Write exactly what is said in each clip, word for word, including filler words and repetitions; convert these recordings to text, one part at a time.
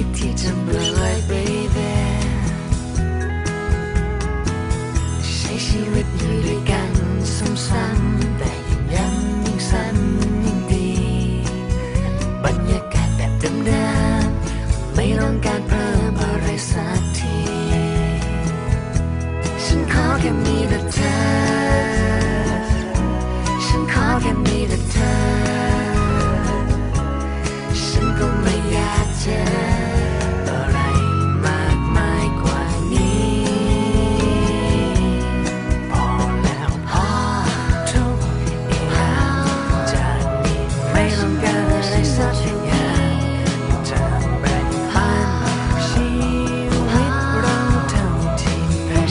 ดที่จะเบื่อเลย baby ใช้ชีวิตอยู่ด้วยกันซ้ำๆแต่ยิ่งย้ำยิ่งซ้ำยิ่งดีบรรยากาศแบบเดิมๆไม่ต้องการเพิ่มอะไรสักทีฉันขอแค่มีแต่เธอฉันขอแค่มีแต่เธอฉันก็ไม่อยากเจออะไรมากมายกว่านี้พอแล้วพอทุกอย่างจากนี้ไม่ต้องการอะไรสักอย่างจะแบ่งปันชีวิตเราเท่าที่เป็น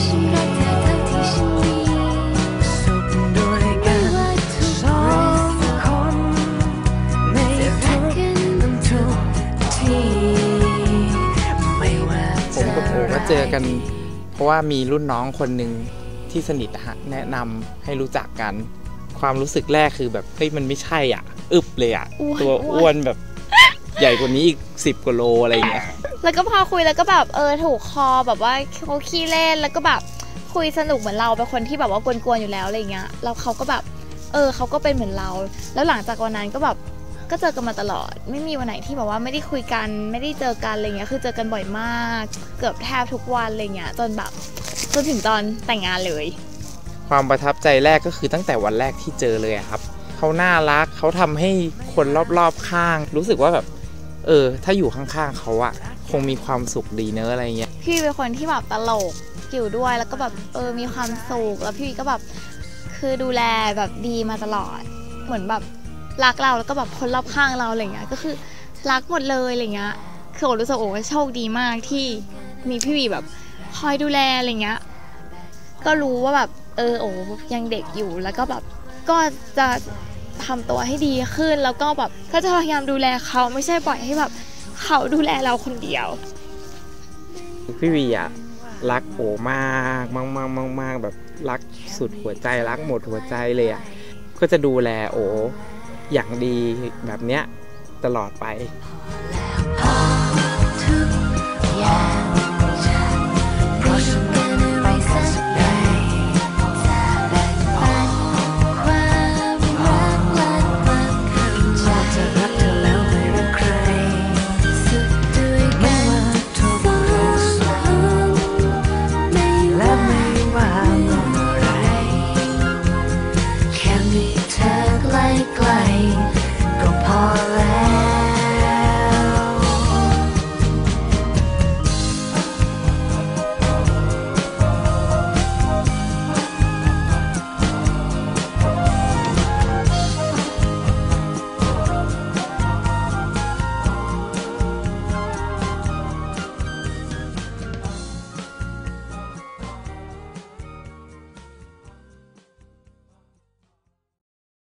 สุขด้วยกันสองคนในทุกทุกที่ไม่ว่าผมกับโอก็เจอกันเพราะว่ามีรุ่นน้องคนหนึ่งที่สนิทฮะแนะนำให้รู้จักกันความรู้สึกแรกคือแบบเฮ้ยมันไม่ใช่อ่ะอึบเลยอ่ะตัวอ้วนแบบใหญ่กว่านี้อีกสิบกว่าโลอะไรอย่างเงี้ยแล้วก็พอคุยแล้วก็แบบเออถูกคอแบบว่าเขาขี้เล่นแล้วก็แบบคุยสนุกเหมือนเราเป็นคนที่แบบว่ากวนๆอยู่แล้วอะไรเงี้ยแล้วเขาก็แบบเออเขาก็เป็นเหมือนเราแล้วหลังจากวันนั้นก็แบบก็เจอกันมาตลอดไม่มีวันไหนที่แบบว่าไม่ได้คุยกันไม่ได้เจอกันอะไรเงี้ยคือเจอกันบ่อยมากเกือบแทบทุกวันอะไรเงี้ยจนแบบจนถึงตอนแต่งงานเลยความประทับใจแรกก็คือตั้งแต่วันแรกที่เจอเลยครับเขาน่ารักเขาทำให้คนรอบๆข้างรู้สึกว่าแบบเออถ้าอยู่ข้างๆเขาอะคงมีความสุขดีเนอะอะไรเงี้ยพี่เป็นคนที่แบบตลกอยู่ด้วยแล้วก็แบบเออมีความสุขแล้วพี่ก็แบบคือดูแลแบบดีมาตลอดเหมือนแบบรักเราแล้วก็แบบคนรอบข้างเราอะไรเงี้ยก็คือรักหมดเลยอะไรเงี้ยคือโอ้รู้สึกโอ้โชคดีมากที่มีพี่วีแบบคอยดูแลอะไรเงี้ยก็รู้ว่าแบบเออโอ้ยังเด็กอยู่แล้วก็แบบก็จะทำตัวให้ดีขึ้นแล้วก็แบบก็จะพยายามดูแลเขาไม่ใช่ปล่อยให้แบบเขาดูแลเราคนเดียวพี่วีอะรักโอมากมากมากมากมากแบบรักสุดหัวใจรักหมดหัวใจเลยอะก็จะดูแลโออย่างดีแบบเนี้ยตลอดไปพอทุกอย่าง